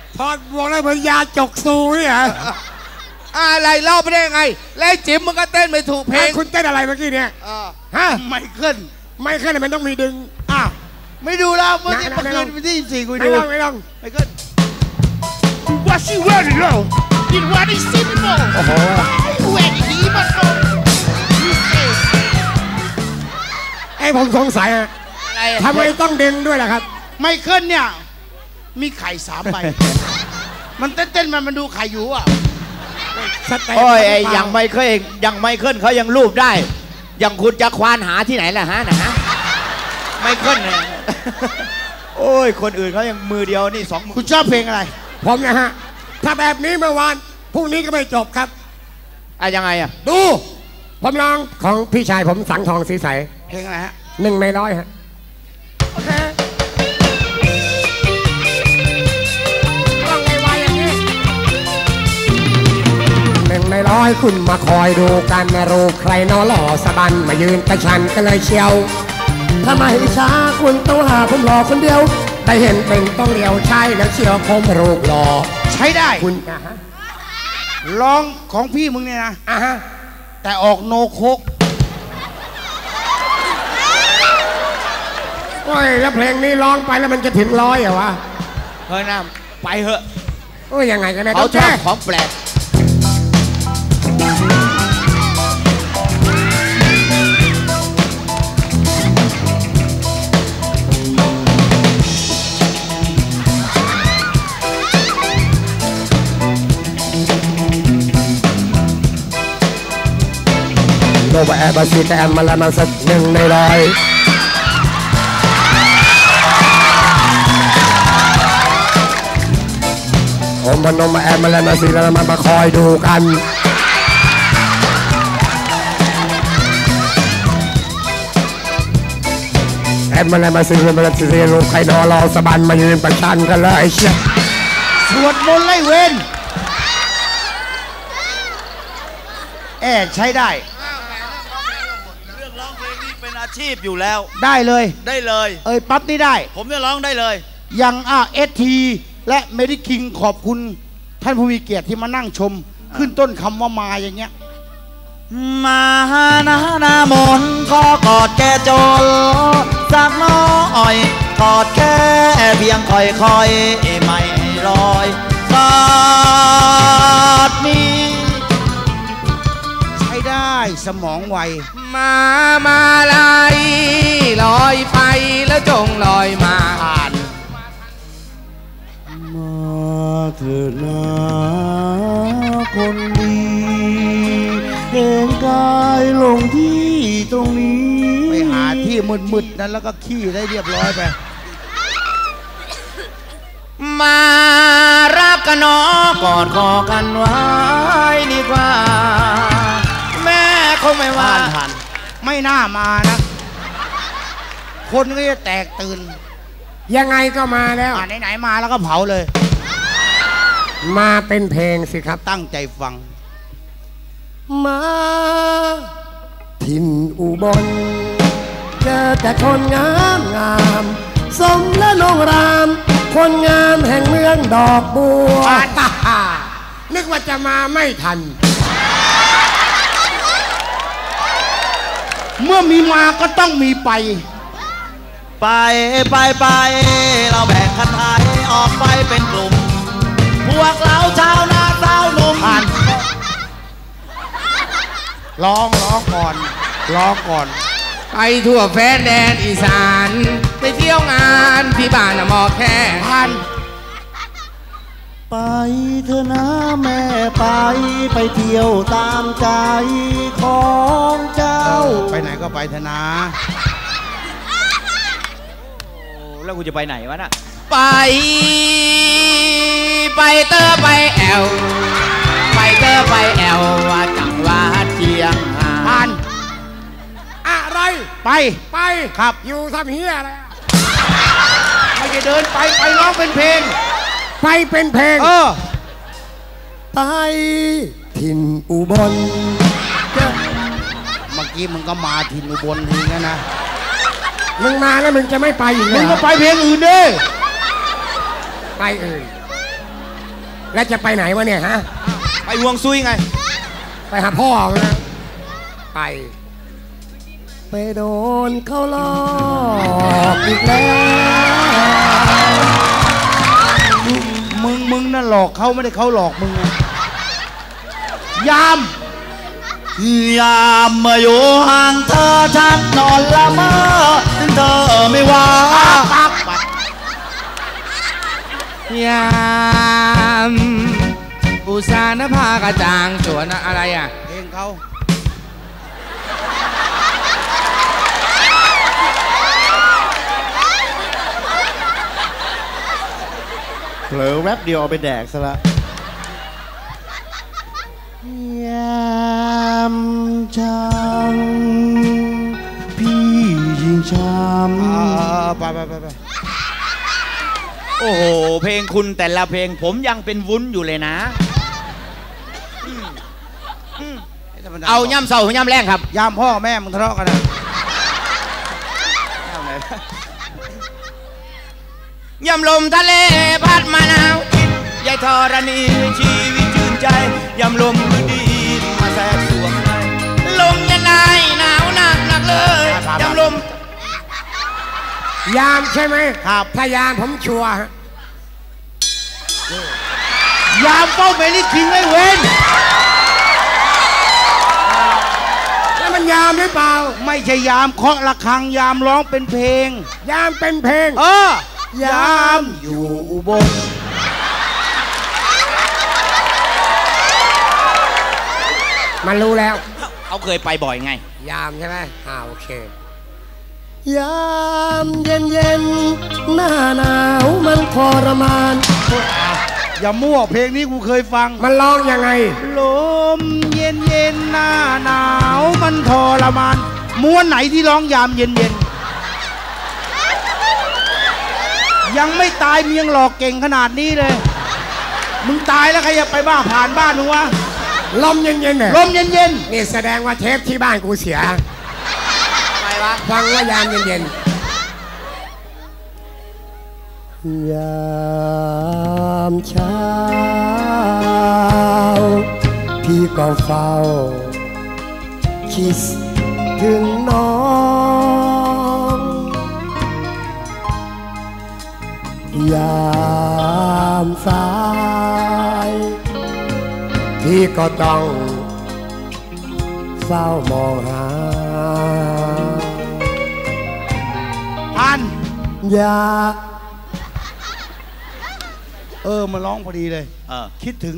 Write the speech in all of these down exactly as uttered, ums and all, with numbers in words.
ถอดหมวกแล้วมันยาจกซูนี่ฮะอะไรเล่าไปได้ยังไงแล้วจิ๋มมันก็เต้นไม่ถูกเพลงคุณเต้นอะไรเมื่อกี้เนี่ยฮะไม่ขึ้นไม่ขึ้นมันต้องมีดึงอ้าวไม่ดูแล้วเมื่อกี้เมื่อคืนวันที่สี่กูดูไม่ต้องไม่ต้องไม่ขึ้นว่าชิวร์ดิโร่ยินว่าได้ซิมโม่โอ้โหแหวกหีมาโซ่ไอ้ผมสงสัยอะทำไมต้องดึงด้วยล่ะครับไม่ขึ้นเนี่ยมีไข่สามใบมันเต้นๆมันมันดูไข่อยู่อ่ะโอ้ยยังไม่เคยยังไม่ขึ้นเขายังรูปได้ยังคุณจะควานหาที่ไหนล่ะฮะนะฮะไม่ขึ้นเนี่ยโอ้ยคนอื่นเขายังมือเดียวนี่สองมือคุณชอบเพลงอะไรผมนะฮะถ้าแบบนี้เมื่อวานพรุ่งนี้ก็ไม่จบครับอะยังไงอะดูผมร้องของพี่ชายผมสังทองสีใสเพลงอะไรฮะหนึ่งในร้อยฮะโอเคร้องไวๆอย่างนี้หนึ่งในร้อยคุณมาคอยดูกันนะรูใครนอหล่อสะบันมายืนประชันกันเลยเชียวถ้าไม่ช้าคุณต้องหาผมรอคนเดียวได้เห็นเป็นต้องเลี้ยวใช่แล้วเชียวผมรูปหล่อใช้ได้คุณอ่ะฮะร้องของพี่มึงเนี่ยนะอ่ะฮะแต่ออกโนโคกโอ้ยแล้วเพลงนี้ร้องไปแล้วมันจะถึงร้อยเหรอวะเฮ้ยน้ำไปเหอะโอ้ยยังไงกันเนี่ยเขาชอบของแปลกโนบแอร์บาซีแต่แอมมาแล้วมาสักหนึ่งในร้อยผมพนมมาแอมมาแล้วมาซีแล้วมามาคอยดูกันแอมมาแล้วมาซีแล้วมาซีลูกใครนอรอสะบันมายืนประชันกันเลยเชียสวดมนต์ไล่เวรแอบใช้ได้เรื่องร้องเพลงนี้เป็นอาชีพอยู่แล้วได้เลยได้เลยเอ้ยปั๊บนี่ได้ผมจะร้องได้เลยยังอ่ะเอสทีและเมดิคิงขอบคุณท่านผู้มีเกียรติที่มานั่งชมขึ้นต้นคำว่ามาอย่างเงี้ยมานาหน้ามนขอกอดแกจนสักน้อยกอดแค่เพียงค่อยๆไม่ลอยกอดนี้ใช้ได้สมองไวมามาลายลอยไปแล้วจงลอยมาผ่านมาเถิดนะคนดีเห็นกายลงที่ตรงนี้ไปหาที่มืดๆนั้นแล้วก็ขี้ได้เรียบร้อยไปมารักกันน้อกอดคอกันไว้ดีกว่าแม่คงไม่ว่าทันไม่น่ามานะคนก็จะแตกตื่นยังไงก็มาแล้วไหนๆมาแล้วก็เผาเลยมาเป็นเพลงสิครับตั้งใจฟังมาถิ่นอุบลเจอแต่คนงามงามสมและนงรามคนงามแห่งเมืองดอกบัวนึกว่าจะมาไม่ทันเมื่อมีมาก็ต้องมีไปไปไปไปเราแบ่งคันไทยออกไปเป็นกลุ่มพวกเราชาวนาสาวหนุ่มผ่านร้องร้องก่อนร้องก่อนไปทั่วแฟนแดนอีสานไปเที่ยวงานที่บ้านหมอแค่ผ่านไปเถอะนะแม่ไปไปเที่ยวตามใจของเจ้าไปไหนก็ไปเถอะนะแล้วกูจะไปไหนวะน่ะไปไปเตอไปแอวไปเตอไปแอวว่าจังหวัดเชียงผ่านอะไรไปไปครับอยู่ทำเฮียอะไรไม่ได้เดินไปไปร้องเป็นเพลงไปเป็นเพลงเออไปถิ่นอุบลเมื่อกี้มึงก็มาถิ่นอุบลทีนั้นนะมึงมาแล้วมึงจะไม่ไปอีกเหรอมึงก็ไปเพลงอื่นดิไปอื่นแล้วจะไปไหนวะเนี่ยฮะไปห่วงซุยไงไปหาพ่อนะไปไปโดนเขาหลอกอีกแล้วมึงมึงน่ะหลอกเขาไม่ได้เขาหลอกมึงยามยามมาอยู่ห่างเธอฉันนอนละเมอถึงเธอไม่ว่าปักปักยามอุษาณภากระจ่างสวนอะไรอ่ะเพลงเขาเผลอแวบเดียวเอาไปแดกซะละยามช้ำพี่ยิ่งช้ำไปไปไปไปโอ้โหเพลงคุณแต่ละเพลงผมยังเป็นวุ้นอยู่เลยนะเอาย่ำเสาย่ำแรงครับย่ำพ่อแม่มึงทะเลาะกันนะย่ำลมทะเลพัดมาหนาวจิตยายธรณีชีวิตชื่นใจย่ำลมดีมาแทรกสวงในลมยันไงหนาวหนักหนักเลยย่ำลมยามใช่ไหมครับถ้ายามผมชัวร์ยามเฝ้าเมลิคิงไอ้เว้นแล้วมันยามหรือเปล่าไม่ใช่ยามเคาะระฆังยามร้องเป็นเพลงยามเป็นเพลงเออยามอยู่อุบลมันรู้แล้วเขาเคยไปบ่อยไงยามใช่ไหมอ่าโอเคยามเย็นเย็นหน้าหนาวมันทรมานอย่ามั่วเพลงนี้กูเคยฟังมันร้องยังไงลมเย็นเย็นหน้าหนาวมันทรมานม้วนไหนที่ร้องยามเย็นเย็นยังไม่ตายมึงยังหลอกเก่งขนาดนี้เลยมึงตายแล้วใครจะไปบ้าผ่านบ้านมึงวะลมเย็นเย็นเนี่ยลมเย็นเย็นนี่แสดงว่าเทปที่บ้านกูเสียไปวะฟังว่ายามเย็นเย็นยามเช้าพี่ก็เฝ้าคิดถึงน้องยามสายพี่ก็ต้องเฝ้ามองหาพันยาเออมาร้องพอดีเลยเออคิดถึง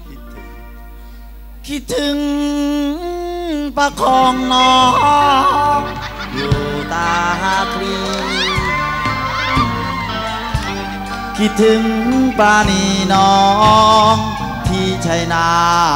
คิดถึงประคองน้องอยู่ตาคลีคิดถึงปานีน้องที่ชัยนา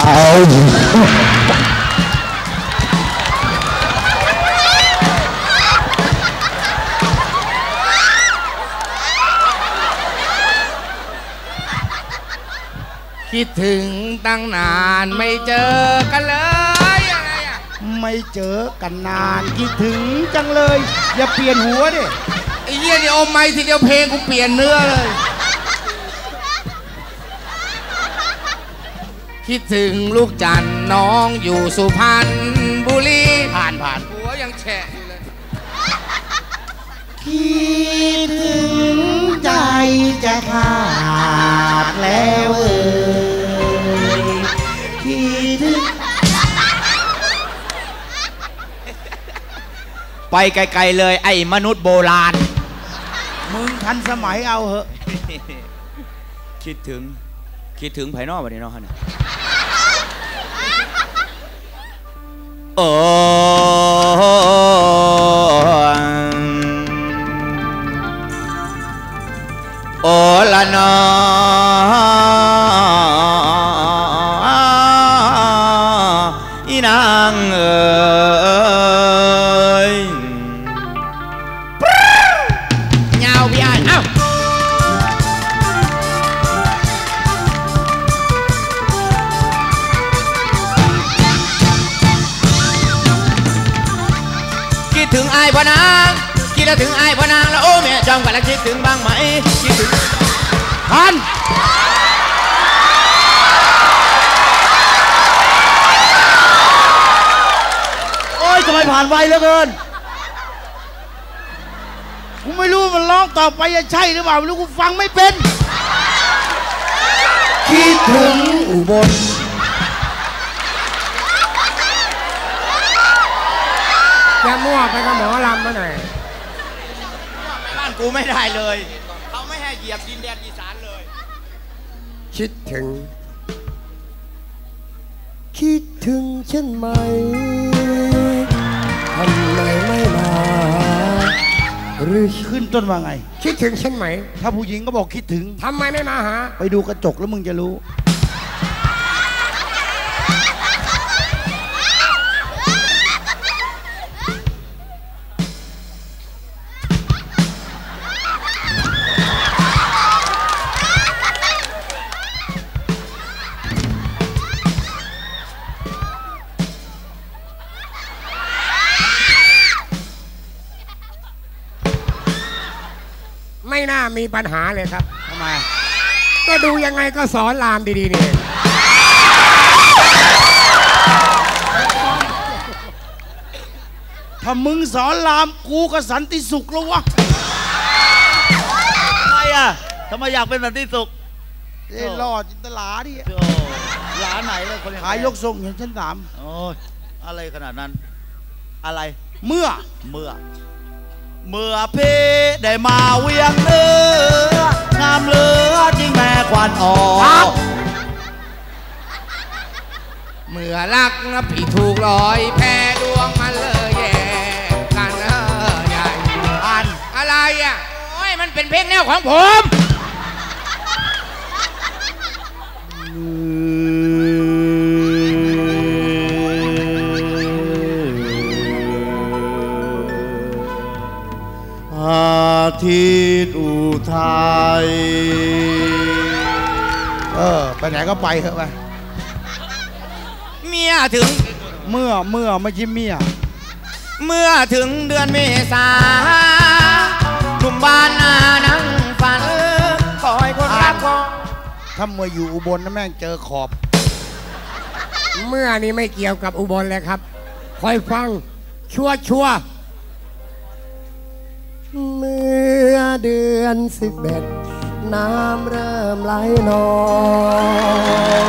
คิดถึงตั้งนานไม่เจอกันเลยยังไงอ่ะไม่เจอกันนานคิดถึงจังเลยอย่าเปลี่ยนหัวดิไอ้เหี้ยนี่อมไม่ทีเดียวเพลงกูเปลี่ยนเนื้อเลยคิดถึงลูกจันน้องอยู่สุพรรณบุรีผ่านผ่านหัวยังแฉะอยู่เลยคิดถึงใจจะขาดแล้วเอ่ยคิดถึงไปไกลๆเลยไอ้มนุษย์โบราณมึงทันสมัยเอาเหอะคิดถึงคิดถึงภายนอกวันนี้เนาะฮะเนี่ยโอ้โอละนออีนางเอ๋ยยาวพี่อ่านเอ้าคิดถึงไอ้พ่อนางคิดแล้วถึงไอ้พ่อนางแล้วโอ้แม่จอมกันแล้วคิดถึงบ้างไหมคิดถึงพันานไวเหลือเกินกูไม่รู้มันร้องต่อไปจะใช่หรือเปล่าไม่รู้กูฟังไม่เป็นคิดถึงอุบลจะมั่วไปกับหมอลำมาหน่อยบ้านกูไม่ได้เลยเขาไม่ให้เหยียบดินแดนอีสานเลยคิดถึงคิดถึงฉันไหมทำไมไม่มาหรือขึ้นต้นว่าไงคิดถึงฉันไหมถ้าผู้หญิงก็บอกคิดถึงทำไมไม่มาหาไปดูกระจกแล้วมึงจะรู้ไม่น่ามีปัญหาเลยครับทำไมก็ดูยังไงก็สอนรามดีๆนี่ถ้ามึงสอนรามกูก็สันติสุขแล้ววะทำไมอ่ะทำไมอยากเป็นสันติสุขเล่นรอดจินตลาดิหลาไหนเลยคนขายยกทรงอย่างชั้นสามโอ้ยอะไรขนาดนั้นอะไรเมื่อเมื่อเมื่อพี่ได้มาเวียงเนื้องามเหลือจริงแม่ควันออกเมื่อรักพี่ถูกลอยแพ้ดวงมันเลยแย่กันเออใหญ่อันอะไรอ่ะโอ้ยมันเป็นเพลงแนวของผมอาทิตย์อุทัยเออไปไหนก็ไปเถอะไปเมียถึงเมื่อเมื่อไม่ใช่เมียเมื่อถึงเดือนเมษาหนุ่มบ้านนานั่งฝันคอยคนรักของถ้าเมื่ออยู่อุบลนะแม่งเจอขอบเมื่อนี้ไม่เกี่ยวกับอุบลเลยครับคอยฟังชัวชัวเมื่อเดือนสิบเอ็ดน้ำเริ่มไหลนอง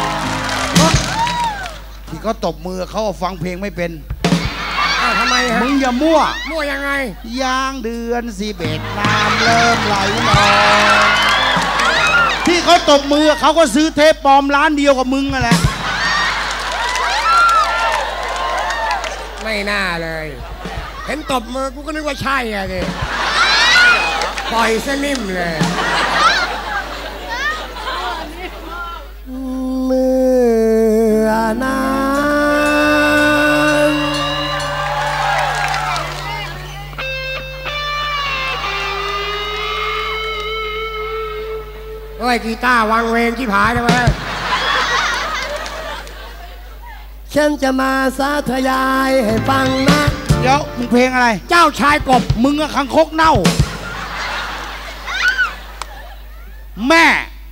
ที่เขาตบมือเขาฟังเพลงไม่เป็นอ้าวทำไมฮะมึงอย่ามั่วมั่วยังไงย่างเดือนสิบเอ็ดน้ำเริ่มไหลนองที่เขาตบมือเขาก็ซื้อเทปปลอมร้านเดียวกับมึงนั่นแหละไม่น่าเลยเห็นตบมือกูก็นึกว่าใช่อะดิปล่อยซะนิ่มเลยเมื่อนั้นโอ้ยกีตาร์วางเวงที่ผายเลยฉันจะมาสาธยายให้ฟังนะเดี๋ยวมึงเพลงอะไรเจ้าชายกบมึงอะคังคกเน่าแม่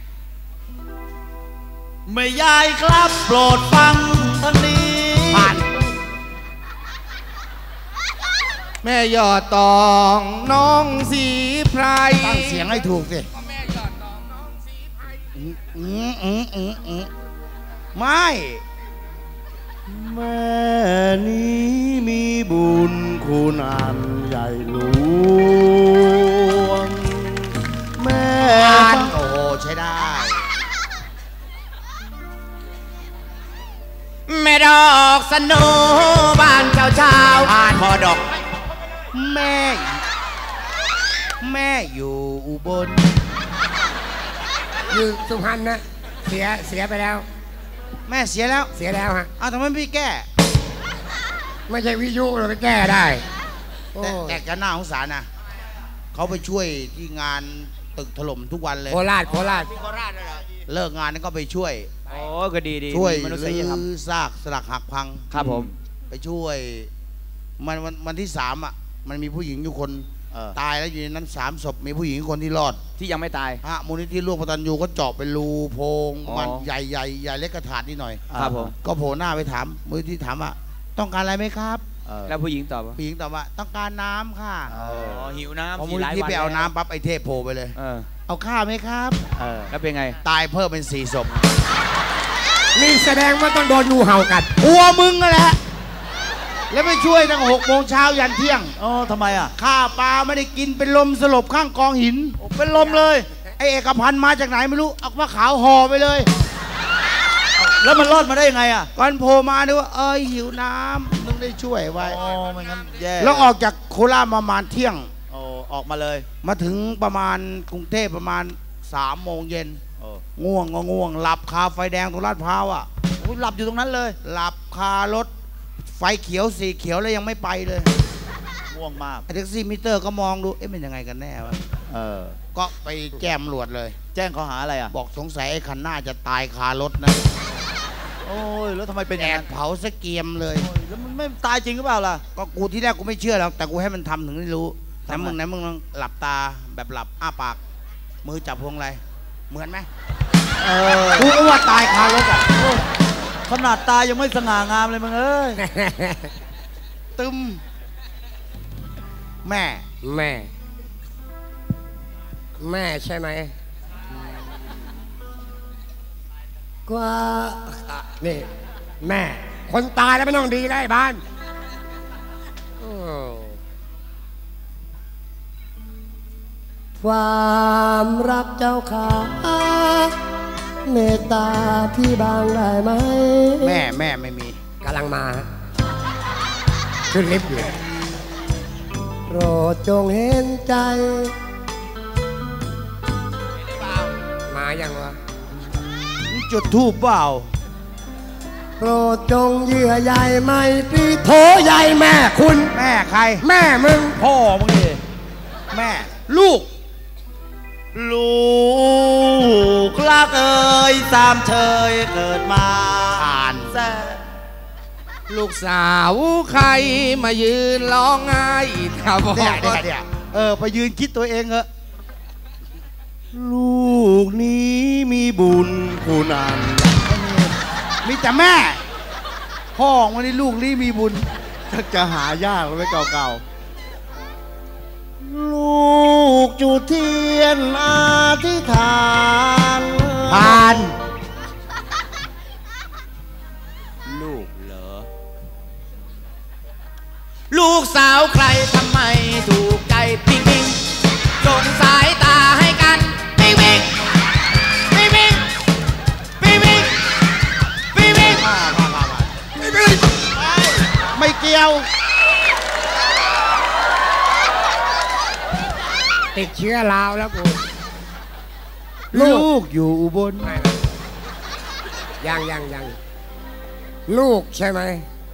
แม่ยายครับโปรดฟังท่านนี้ผ่านแม่ยอดตองน้องสีไพรตั้งเสียงให้ถูกสิแม่ยอดตองน้องสีไพรอืมอืมอืมอืมไม่แม่นี้มีบุญคุณอันใหญ่หลวงแม่โอ้ใช้ได้แม่ดอกสโนบ้านเจ้าเจ้าอ่านพอดอกแม่แม่อยู่อุบลอยู่สุพรรณนะเสียเสียไปแล้วแม่เสียแล้วเสียแล้วฮะอ้าวทำไมไม่แก้ไม่ใช่วิทยุเราไปแก้ได้แต่แต่จะน่าสงสารนะเขาไปช่วยที่งานตึกถล่มทุกวันเลยโคราชโคราชโคราชเลยเลิกงานนั้นก็ไปช่วยโอ้ก็ดีดีช่วยรื้อซากสลักหักพังครับผมไปช่วยมันวันวันที่สามอ่ะมันมีผู้หญิงอยู่คนตายแล้วอยู่ในนั้นสามศพมีผู้หญิงคนที่รอดที่ยังไม่ตายฮะมูลนิธิร่วมกตัญญูก็เจาะเป็นรูโพรงมันใหญ่ใหญ่ใหญ่เล็กกระถาดนิดหน่อยครับผมก็โผล่หน้าไปถามมูลนิธิถามว่าต้องการอะไรไหมครับแล้วผู้หญิงตอบว่าผู้หญิงตอบว่าต้องการน้ำค่ะอ๋อหิวน้ำพอมูลที่ไปเอาน้ำปั๊บไอ้เทพโผล่ไปเลยเออเอาข้าวไหมครับเออแล้วเป็นไงตายเพิ่มเป็นสี่ศพนี่แสดงว่าต้องโดนงูเห่ากัดกลัวมึงนั่นแหละแล้วไปช่วยตั้งหกโมงเช้ายันเที่ยงอ๋อทำไมอ่ะข้าปลาไม่ได้กินเป็นลมสลบข้างกองหินเป็นลมเลยไอเอกพันธ์มาจากไหนไม่รู้เอาผ้าขาวห่อไปเลยแล้วมันรอดมาได้ยังไงอ่ะก่อนโผล่มาดูว่าเอ้ยหิวน้ำมึงได้ช่วยไว้อ๋อไม่งั้นแย่แล้วออกจากโคราชประมาณเที่ยงโอ้ออกมาเลยมาถึงประมาณกรุงเทพประมาณสามโมงเย็นโอ้ง่วงก็ง่วง หลับคาไฟแดงตรงลาดพร้าวอ่ะโหหลับอยู่ตรงนั้นเลยหลับคารถไฟเขียวสีเขียวแล้วยังไม่ไปเลยง่วงมากไอ้แท็กซี่มิเตอร์ก็มองดูเอ๊ะเป็นยังไงกันแน่วะเออก็ไปแจ้งตำรวจเลยแจ้งข้อหาอะไรอ่ะบอกสงสัยไอ้คันหน้าจะตายคารถนะโอ้ยแล้วทำไมเป็นอแดย่างดนั้นเผาสะเกียมเลยโอ้ยแล้วมันไม่ตายจริงหรือเปล่าล่ะก็กูที่แรกกูไม่เชื่อแล้วแต่กูให้มันทำถึงได้รู้ไหนทำไงมึงไหนมึงลองหลับตาแบบหลับอ้าปาก มือจับพวงอะไรเหมือนไหมเออกูก็ว่าตายคารถอ่ะขนาดตายยังไม่สง่างามเลยมึงเอ้ยตึมแม่แม่ แม่ใช่ไหมกว่าอ่ะนี่ แม่ คนตายแล้วไม่ต้องดีได้บ้านโอ้ความรักเจ้าขาเมตตาพี่บางได้ไหมแม่แม่ไม่มีกำลังมาฮะขึ้นลิฟต์อยู่โปรดจงเห็นใจ มายังวะมึงจุดทูบเปล่าโปรดจงเยื่อใยไม่ตรีโถใยแม่คุณแม่ใครแม่มึงพ่อมึงดิแม่ ลูกลูกลักเอ่ยสามเชยเกิดมาอ่านแซ่ลูกสาวใครมายืนร้องไห้ครับผมเนี่ยเนี่ยเนี่ยเออไปยืนคิดตัวเองเหอะลูกนี้มีบุญคุณอันมีแต่แม่ พ่อวันนี้ลูกนี่มีบุญชักจะหายากเลยเก่าๆ ลูกจุดเทียนอธิษฐานผ่านลูกเหรอ ลูกสาวใครทำไมถูกใจปิ๊งปิ๊งส่งสายตาให้กันปิ๊งปิ๊งปิ๊งปิ๊งปิ๊งปิ๊งปิ๊งปิ๊งไม่เกี่ยวติดเชื้อลาวแล้วกูลูกอยู่อุบลยังยังยังลูกใช่ไหม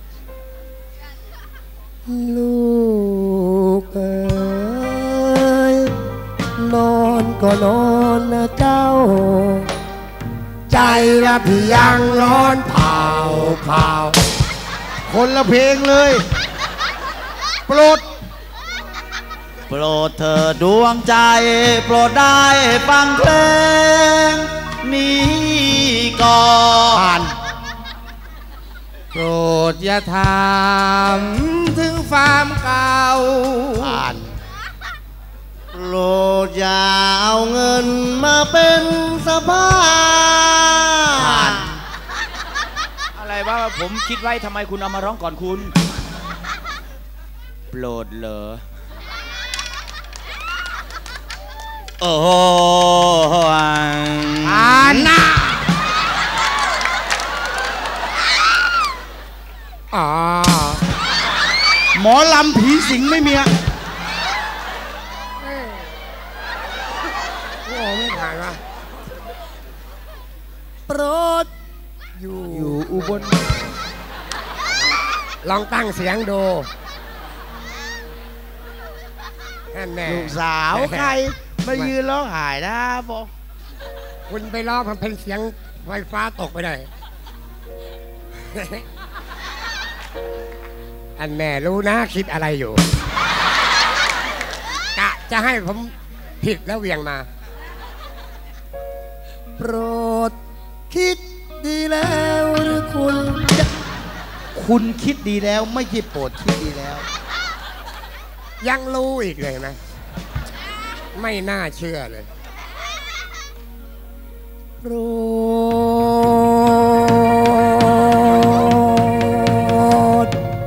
ลูกเอ๋ยนอนก็นอนนะเจ้า ใจละพี่ยังร้อนเผาเผาคนละเพลงเลย โปรดโปรดเธอดวงใจ โปรดได้ฟังเพลงนี้ก่อนผ่านโปรดอย่าถามถึงความเก่าผ่านโปรดอย่าเอาเงินมาเป็นสะพานอะไรว่าผมคิดไว้ทำไมคุณเอามาร้องก่อนคุณ โปรดเหรอโอ้โหผ่านนะอ๋อหมอลำผีสิงไม่มีอะโอ้ไม่ผ่านวะโปรดอยู่อยู่อุบลลองตั้งเสียงดูนั่นแน่ลูกสาวใครมายืนร้องไห้นะบอกคุณไปร้องมันเป็นเสียงไฟฟ้าตกไปเลย อันแม่รู้นะคิดอะไรอยู่กะจะให้ผมผิดแล้วเวียงมา โปรดคิดดีแล้วหรือคุณจะคคุณคิดดีแล้วไม่ใช่โปรดคิดดีแล้วยังรู้อีกเลยไหมไม่น่าเชื่อเลยโปรด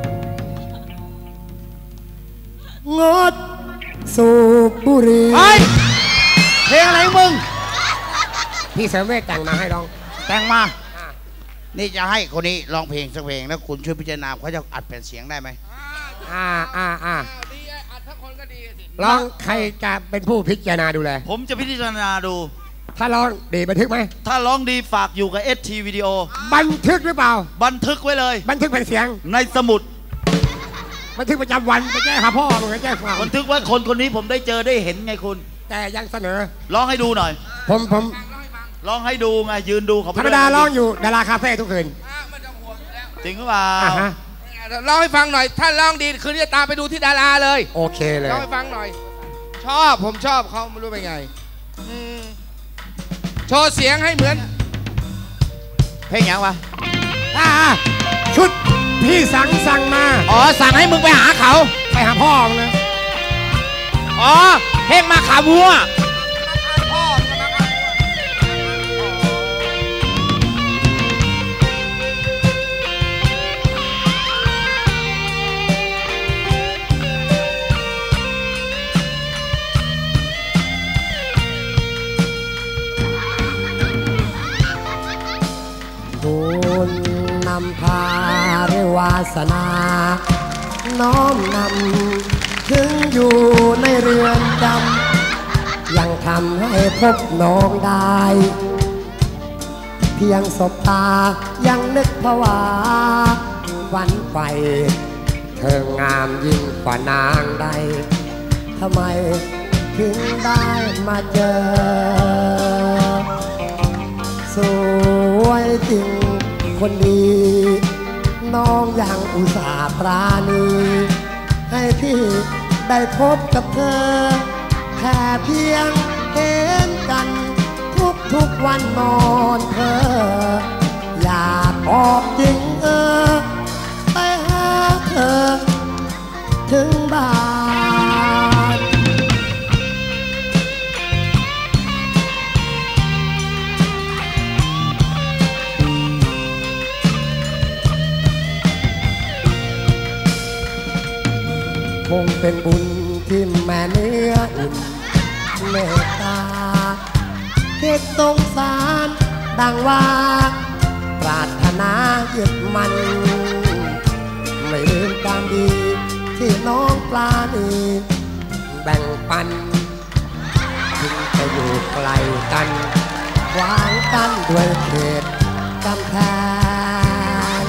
งดสูบบุหรี่เฮ้ยเพลงอะไรมึงพี่เสริมเวทแต่งมาให้ร้องแต่งมา นี่จะให้คนนี้ร้องเพลงสักเพลงแล้วคุณช่วยพิจารณาเขาจะอัดเป็นเสียงได้ไหมอ่าอ่าอ่าร้องใครจะเป็นผู้พิจารณาดูแลผมจะพิจารณาดูถ้าร้องดีบันทึกไหมถ้าร้องดีฝากอยู่กับเอสทีวิดีโอบันทึกหรือเปล่าบันทึกไว้เลยบันทึกเป็นเสียงในสมุดบันทึกประจำวันไปแจ้งหาพ่อมึงไปแจ้งความบันทึกว่าคนคนนี้ผมได้เจอได้เห็นไงคุณแต่ยังเสนอร้องให้ดูหน่อยผมผมร้องให้ดูไงยืนดูเขาธรรมดาร้องอยู่ดาราคาเฟ่ทุกคืนจริงหรือเปล่าอ่าฮะร้องให้ฟังหน่อย ถ้าร้องดีคืนนี้จะตามไปดูที่ดาราเลยโอเคเลยร้องให้ฟังหน่อย ชอบผมชอบเขาไม่รู้เป็นไงอืมโชว์เสียงให้เหมือนเพลงยังวะอ่าชุดพี่สั่งสั่งมาอ๋อสั่งให้มึงไปหาเขาไปหาพ่อมึงนะอ๋อเพลงมาขาวัวพ่อบุญนำพาเรวาสนา น้อมนำถึงอยู่ในเรือนจำยังทำให้พบน้องได้ เพียงสบตายังนึกภาวาหวันไฟเธองามยิ่งกว่านางใดทำไมถึงได้มาเจอ สวยจริงคนดีน้องยังอุตส่าห์ปราณีให้พี่ได้พบกับเธอแค่เพียงเห็นกันทุกทุกวันนอนเธออยากออกจริงเออไปหาเธอถึงบ้านคงเป็นบุญที่แม่เนื้ออุ่นเมตตาคิดสงสารดังว่าปรารถนายึดมัน ไม่ลืมความดีที่น้องปลาณีแบ่งปันถึงจะอยู่ไกลกันขวางกันด้วยเขตกำแพง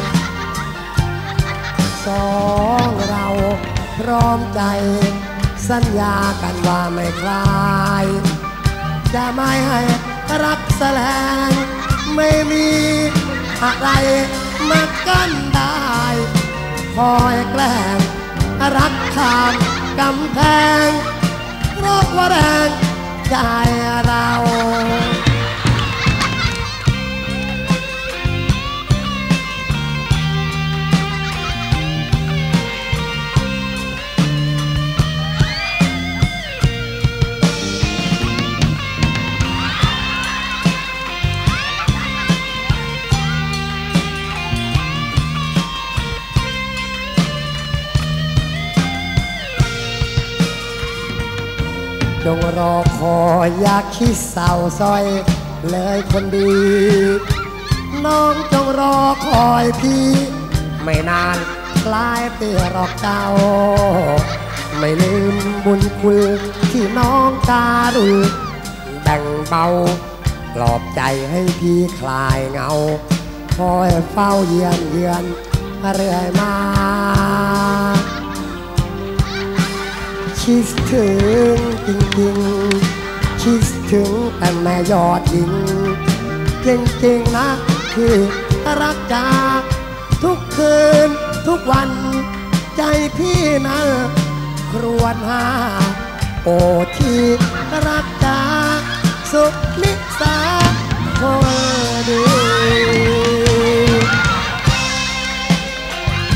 สองเราพร้อมใจสัญญากันว่าไม่คลายจะไม่ให้รักแสลงไม่มีอะไรมากั้นได้คอยแกล้งรักข้ามกำแพงเพราะว่าแรงใจเรา จงรอคอยอยากคิดเศร้าซอยเลยคนดี น้องจงรอคอยพี่ไม่นานคล้ายเตี้ยรอกเก่าไม่ลืมบุญคุณที่น้องการุณแบ่งเบาปลอบใจให้พี่คลายเงาคอยเฝ้าเยือนเยือนเรื่อยมาคิดถึงจริงๆคิดถึงแต่แม่ยอดหญิงจริงๆนะคือรักจากทุกคืนทุกวันใจพี่นะครวญหาโอที่รักจากสุขนิสาคนดี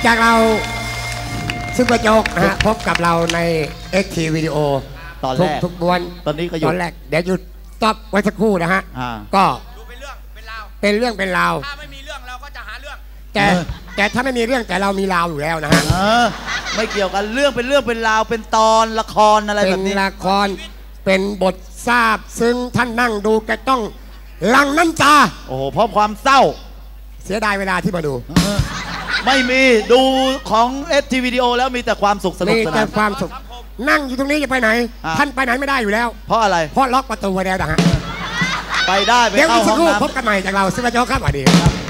จากเราซุปเปอร์โจ๊กนะฮะพบกับเราใน เอ็กซ์ ที วิดีโอตอนทุแรกกทุกบวนตอนนี้ก็หยุตดอนแรกเดี๋ยวหยุดตอบไว้สักครู่นะฮะอ่าก็ดูเป็นเรื่องเป็นราวเป็นเรื่องเป็นราวถ้าไม่มีเรื่องเราก็จะหาเรื่องแต่เออแต่ถ้าไม่มีเรื่องแต่เรามีราวอยู่แล้วนะฮะเออไม่เกี่ยวกันเรื่องเป็นเรื่องเป็นราวเป็นตอนละครอะไรเป็แบนบนี้ละครเป็นบททราบซึ่งท่านนั่งดูแกต้องหลังน้ำตาโอ้โหเพราะความเศร้าเสียดายเวลาที่มาดูไม่มีดูของเอสทีวิดีโอแล้วมีแต่ความสุขสนุกมีสแต่นานความสุขนั่งอยู่ตรงนี้จะไปไหนอ่ะท่านไปไหนไม่ได้อยู่แล้วเพราะอะไรเพราะล็อกประตูไว้แล้วนะฮะไปได้ไปเดี๋ยวเข้าอีกสัห้กองครู่น้ำพบกันใหม่จากเราซิวาโจครับสวัสดีครับ